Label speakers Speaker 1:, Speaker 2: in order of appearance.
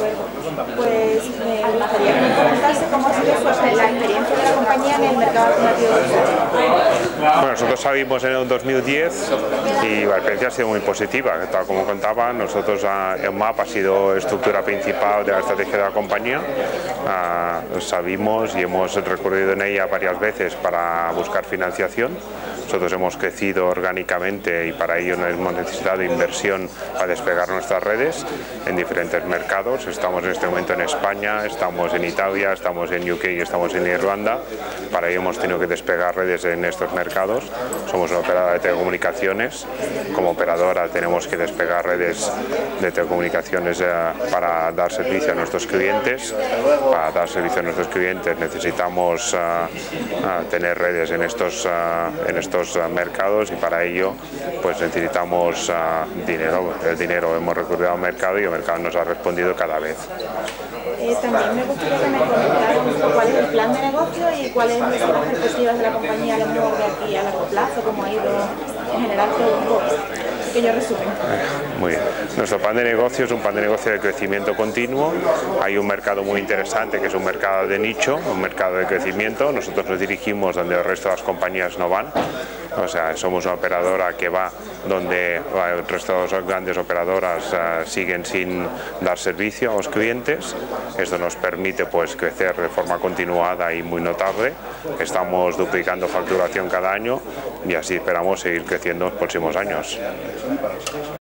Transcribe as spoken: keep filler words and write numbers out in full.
Speaker 1: acuerdo. Pues me gustaría que me comentase cómo ha sido su, la experiencia de la compañía en el mercado alternativo digital.
Speaker 2: Bueno, nosotros salimos en el dos mil diez y la experiencia ha sido muy positiva. Tal como contaba, nosotros el M A P ha sido estructura principal de la estrategia de la compañía. Uh, sabimos y hemos recurrido en ella varias veces para buscar financiación. Nosotros hemos crecido orgánicamente y para ello no hemos necesitado inversión para despegar nuestras redes en diferentes mercados. Estamos en este momento en España, estamos en Italia, estamos en U K y estamos en Irlanda. Para ello hemos tenido que despegar redes en estos mercados. Somos una operadora de telecomunicaciones. Como operadora tenemos que despegar redes de telecomunicaciones para dar servicio a nuestros clientes. Para dar servicio a nuestros clientes necesitamos uh, uh, tener redes en estos, uh, en estos mercados y para ello pues necesitamos uh, dinero. El dinero hemos recurrido al mercado y el mercado nos ha respondido cada vez.
Speaker 1: Eh, también me gustaría que me comentaran cuál es el plan de negocio y cuáles son las perspectivas de la compañía a lo mejor de aquí a largo plazo, cómo ha ido en general todo un poco. Que yo resumen.
Speaker 2: Muy bien. Nuestro plan de negocio es un plan de negocio de crecimiento continuo. Hay un mercado muy interesante que es un mercado de nicho, un mercado de crecimiento. Nosotros nos dirigimos donde el resto de las compañías no van. O sea, somos una operadora que va donde el resto de las grandes operadoras uh, siguen sin dar servicio a los clientes. Esto nos permite pues crecer de forma continuada y muy notable. Estamos duplicando facturación cada año y así esperamos seguir creciendo en los próximos años.